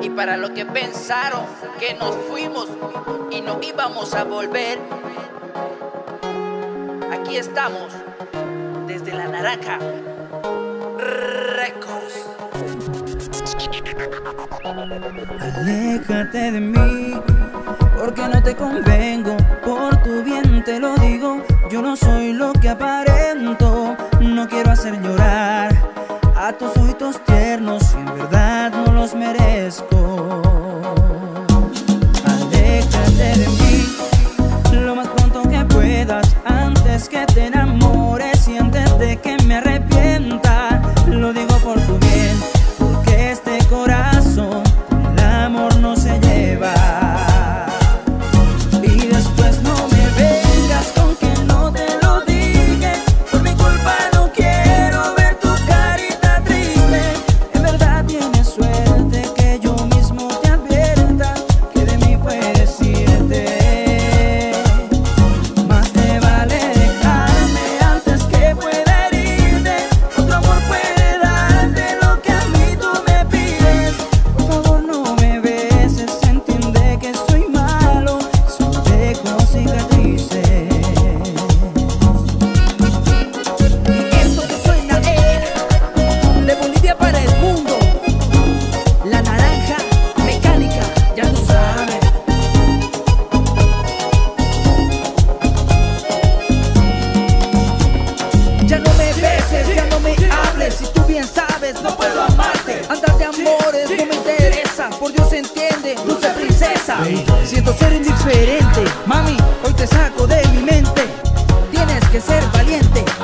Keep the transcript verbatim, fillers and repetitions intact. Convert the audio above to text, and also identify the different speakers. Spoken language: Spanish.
Speaker 1: Y para los que pensaron que nos fuimos y no íbamos a volver, aquí estamos, desde La Naranja Records.
Speaker 2: Aléjate de mí, porque no te convengo. Por tu bien te lo digo, yo no soy lo que aparento. No quiero hacer llorar a tus ojitos tiernos, si en verdad no los merezco. Aléjate de mí lo más pronto que puedas, antes que te enamores y antes de que me arrepienta. Lo digo por tu bien, porque este corazón con el amor no se lleva. Y después no me vengas con que no te lo dije. Por mi culpa no quiero ver tu carita triste. En verdad tienes suerte que yo mismo te advierta que de mí puedes irte. Más te vale dejarme antes que pueda herirte. Otro amor puede darte lo que a mí tú me pides. Por favor no me beses, entiende que soy malo, solo dejo cicatrices. Y esto que suena es de Bolivia para el mundo, La Naranja Mecánica, ya tú sabes. Ya no me beses, ya no me hables, si tú bien sabes no puedo amarte. Andar de amores no me interesa, por Dios entiende, dulce princesa. Siento ser indiferente, mami, hoy te saco de mi mente. Tienes que ser valiente,